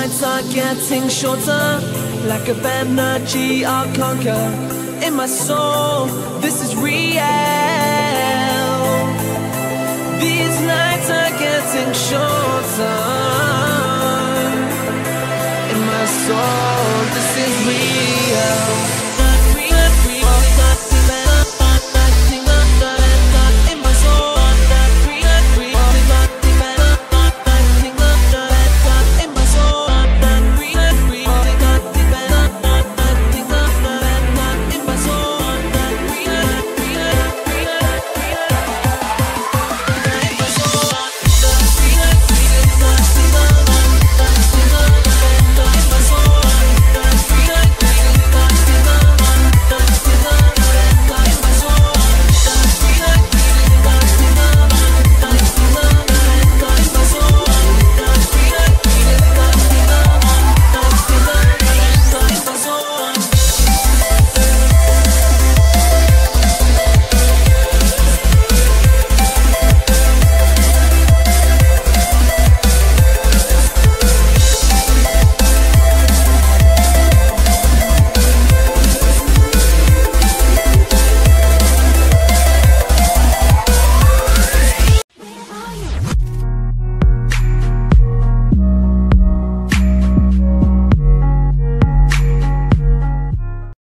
nights are getting shorter. Lack of energy, I'll conquer. In my soul, this is real. These nights are getting shorter. In my soul, this is real.